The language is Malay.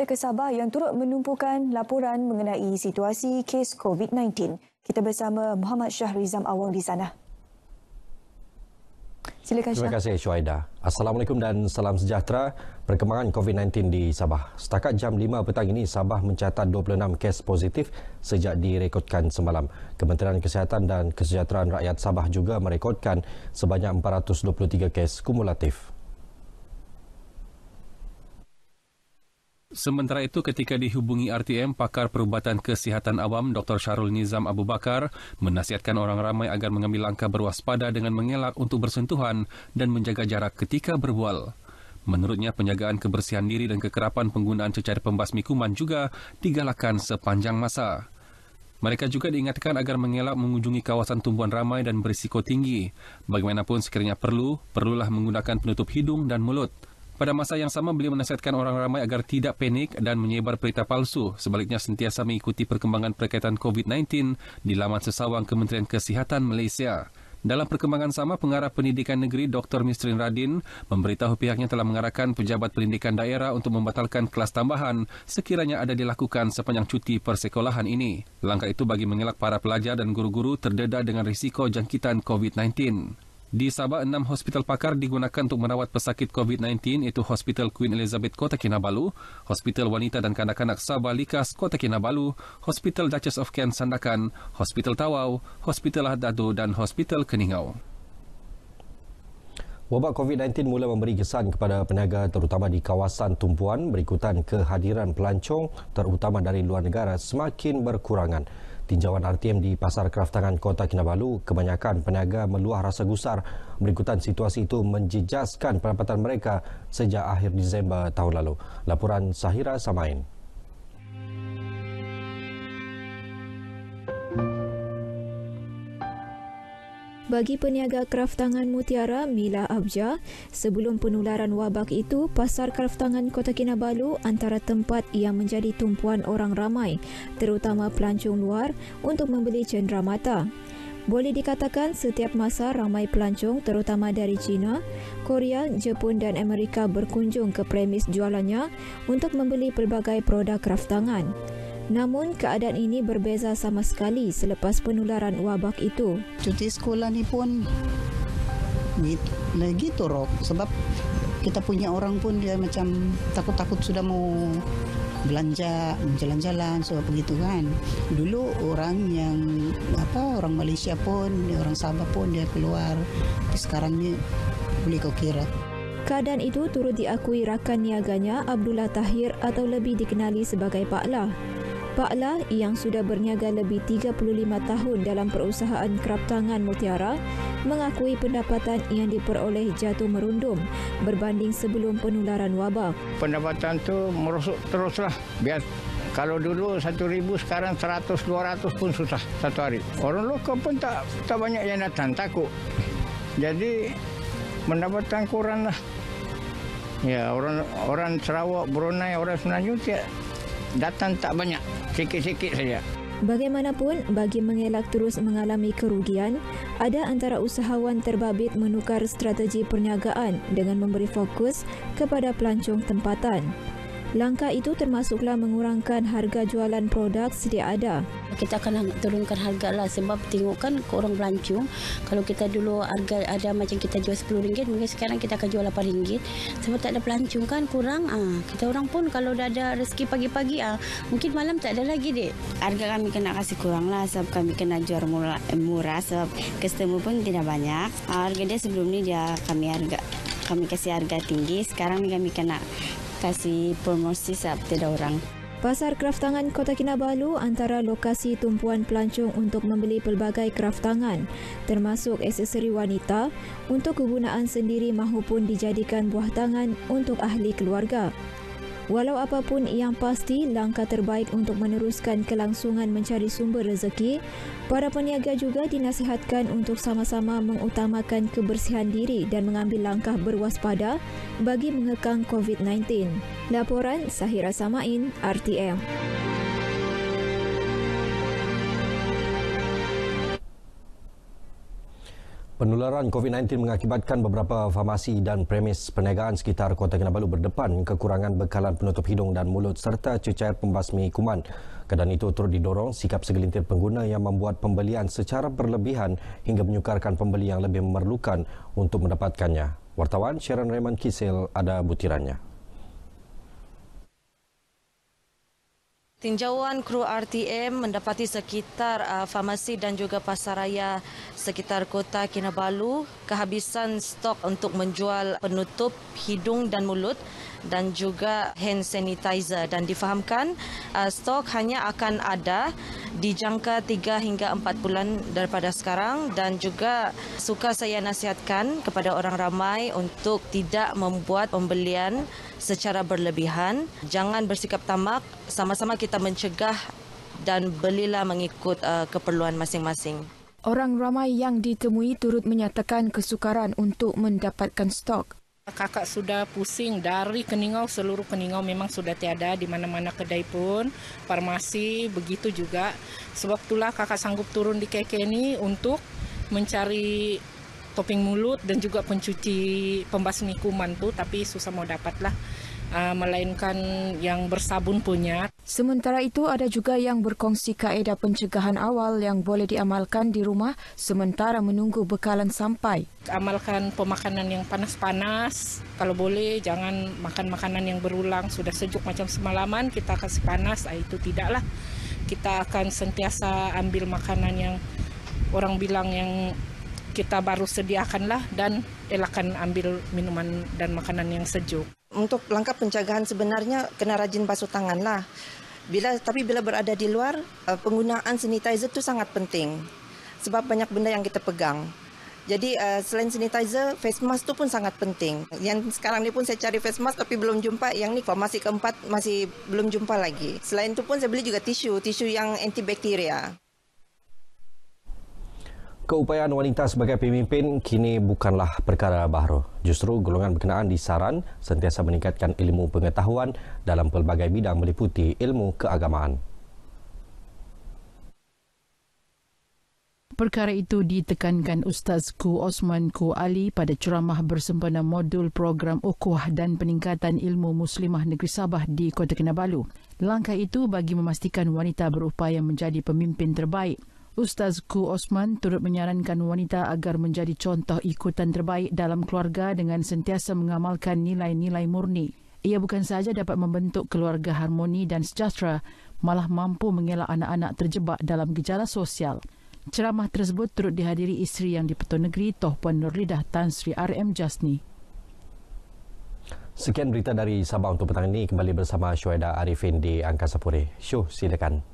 kita ke Sabah yang turut menumpukan laporan mengenai situasi kes COVID-19. Kita bersama Muhammad Syahrizam Awang di sana. Silakan Syah. Terima kasih Syuaida. Assalamualaikum dan salam sejahtera. Perkembangan COVID-19 di Sabah. Setakat jam 5 petang ini, Sabah mencatat 26 kes positif sejak direkodkan semalam. Kementerian Kesihatan dan Kesejahteraan Rakyat Sabah juga merekodkan sebanyak 423 kes kumulatif. Sementara itu, ketika dihubungi RTM, pakar perubatan kesihatan awam Dr. Syarul Nizam Abu Bakar menasihatkan orang ramai agar mengambil langkah berwaspada dengan mengelak untuk bersentuhan dan menjaga jarak ketika berbual. Menurutnya, penjagaan kebersihan diri dan kekerapan penggunaan cecair pembasmi kuman juga digalakkan sepanjang masa. Mereka juga diingatkan agar mengelak mengunjungi kawasan tumpuan ramai dan berisiko tinggi. Bagaimanapun sekiranya perlulah menggunakan penutup hidung dan mulut. Pada masa yang sama, beliau menasihatkan orang ramai agar tidak panik dan menyebar berita palsu. Sebaliknya, sentiasa mengikuti perkembangan berkaitan COVID-19 di laman sesawang Kementerian Kesihatan Malaysia. Dalam perkembangan sama, Pengarah Pendidikan Negeri Dr. Mistrin Radin memberitahu pihaknya telah mengarahkan pejabat pendidikan daerah untuk membatalkan kelas tambahan sekiranya ada dilakukan sepanjang cuti persekolahan ini. Langkah itu bagi mengelak para pelajar dan guru-guru terdedah dengan risiko jangkitan COVID-19. Di Sabah, 6 hospital pakar digunakan untuk merawat pesakit COVID-19 iaitu Hospital Queen Elizabeth Kota Kinabalu, Hospital Wanita dan Kanak-Kanak Sabah Likas Kota Kinabalu, Hospital Duchess of Kent Sandakan, Hospital Tawau, Hospital Hadado dan Hospital Keningau. Wabak COVID-19 mula memberi kesan kepada peniaga terutama di kawasan tumpuan berikutan kehadiran pelancong terutama dari luar negara semakin berkurangan. Tinjauan RTM di Pasar Kraftangan Kota Kinabalu, kebanyakan peniaga meluah rasa gusar berikutan situasi itu menjejaskan pendapatan mereka sejak akhir Disember tahun lalu. Laporan Sahira Samain. Bagi peniaga kraftangan Mutiara Mila Abja, sebelum penularan wabak itu, Pasar Kraftangan Kota Kinabalu antara tempat yang menjadi tumpuan orang ramai, terutama pelancong luar untuk membeli cenderamata. Boleh dikatakan setiap masa ramai pelancong terutama dari China, Korea, Jepun dan Amerika berkunjung ke premis jualannya untuk membeli pelbagai produk kraftangan. Namun, keadaan ini berbeza sama sekali selepas penularan wabak itu. Cuti sekolah ni pun lagi turok sebab kita punya orang pun dia macam takut-takut sudah mau belanja, jalan-jalan, sebab begitu kan. Dulu orang orang Malaysia pun, orang Sabah pun dia keluar. Tapi sekarang ni boleh kau kira. Keadaan itu turut diakui rakan niaganya Abdullah Tahir atau lebih dikenali sebagai Pak Lah. Pak Lah yang sudah berniaga lebih 35 tahun dalam perusahaan kraftangan Mutiara mengakui pendapatan yang diperoleh jatuh merundum berbanding sebelum penularan wabak. Pendapatan tu merosot teruslah. Biar kalau dulu 1,000 sekarang 100-200 pun susah satu hari. Orang lokal pun tak banyak yang datang, takut. Jadi pendapatan kurang lah. Ya, orang Sarawak, Brunei, orang Semenanjung datang tak banyak, sikit-sikit saja. Bagaimanapun, bagi mengelak terus mengalami kerugian, ada antara usahawan terbabit menukar strategi perniagaan dengan memberi fokus kepada pelancong tempatan. Langkah itu termasuklah mengurangkan harga jualan produk sedia ada. Kita akan turunkan harga lah sebab tengok kan orang pelancong. Kalau kita dulu harga ada macam kita jual RM10, mungkin sekarang kita akan jual RM8. Sebab tak ada pelancong kan kurang. Kita orang pun kalau dah ada rezeki pagi-pagi, mungkin malam tak ada lagi dek. Harga kami kena kasih kurang lah sebab kami kena jual murah sebab customer pun tidak banyak. Harga dia sebelum ni kami kasih harga tinggi. Sekarang ni kami kena kasih promosi sebab tidak orang. Pasar Kraftangan Kota Kinabalu antara lokasi tumpuan pelancong untuk membeli pelbagai kraftangan, termasuk aksesori wanita untuk kegunaan sendiri mahupun dijadikan buah tangan untuk ahli keluarga. Walau apapun yang pasti, langkah terbaik untuk meneruskan kelangsungan mencari sumber rezeki, para peniaga juga dinasihatkan untuk sama-sama mengutamakan kebersihan diri dan mengambil langkah berwaspada bagi mengekang COVID-19. Laporan Sahira Samain, RTM. Penularan COVID-19 mengakibatkan beberapa farmasi dan premis perniagaan sekitar Kota Kinabalu berdepan kekurangan bekalan penutup hidung dan mulut serta cecair pembasmi kuman. Keadaan itu turut didorong sikap segelintir pengguna yang membuat pembelian secara berlebihan hingga menyukarkan pembeli yang lebih memerlukan untuk mendapatkannya. Wartawan Sharon Raymond Kisil ada butirannya. Tinjauan kru RTM mendapati sekitar farmasi dan juga pasaraya sekitar Kota Kinabalu kehabisan stok untuk menjual penutup hidung dan mulut dan juga hand sanitizer, dan difahamkan stok hanya akan ada di jangka 3 hingga 4 bulan daripada sekarang, dan juga suka saya nasihatkan kepada orang ramai untuk tidak membuat pembelian secara berlebihan. Jangan bersikap tamak, sama-sama kita mencegah dan belilah mengikut keperluan masing-masing. Orang ramai yang ditemui turut menyatakan kesukaran untuk mendapatkan stok. Kakak sudah pusing dari Keningau, seluruh Keningau memang sudah tiada di mana-mana kedai pun, farmasi begitu juga. Sebab itulah kakak sanggup turun di KK ini untuk mencari topping mulut dan juga pencuci pembasmi kuman tu, tapi susah mau dapatlah. Melainkan yang bersabun punya. Sementara itu, ada juga yang berkongsi kaedah pencegahan awal yang boleh diamalkan di rumah sementara menunggu bekalan sampai. Amalkan pemakanan yang panas-panas. Kalau boleh, jangan makan makanan yang berulang. Sudah sejuk macam semalaman, kita kasih panas, itu tidaklah. Kita akan sentiasa ambil makanan yang orang bilang yang kita baru sediakanlah, dan elakkan ambil minuman dan makanan yang sejuk. Untuk langkah pencegahan sebenarnya kena rajin basuh tangan lah. Tapi bila berada di luar, penggunaan sanitizer itu sangat penting. Sebab banyak benda yang kita pegang. Jadi selain sanitizer, face mask itu pun sangat penting. Yang sekarang ni pun saya cari face mask tapi belum jumpa. Yang ni farmasi keempat masih belum jumpa lagi. Selain itu pun saya beli juga tisu yang antibakteria. Keupayaan wanita sebagai pemimpin kini bukanlah perkara baru. Justru golongan berkenaan disaran sentiasa meningkatkan ilmu pengetahuan dalam pelbagai bidang meliputi ilmu keagamaan. Perkara itu ditekankan Ustaz Ku Osman Ku Ali pada ceramah bersempena modul program Ukhuwah dan Peningkatan Ilmu Muslimah Negeri Sabah di Kota Kinabalu. Langkah itu bagi memastikan wanita berupaya menjadi pemimpin terbaik. Ustaz Ku Osman turut menyarankan wanita agar menjadi contoh ikutan terbaik dalam keluarga dengan sentiasa mengamalkan nilai-nilai murni. Ia bukan sahaja dapat membentuk keluarga harmoni dan sejahtera, malah mampu mengelak anak-anak terjebak dalam gejala sosial. Ceramah tersebut turut dihadiri isteri yang di-Pertuan Negeri Toh Puan Nurlidah Tan Sri RM Jasni. Sekian berita dari Sabah untuk petang ini. Kembali bersama Syuhaida Arifin di Angkasa Puri. Syuh, silakan.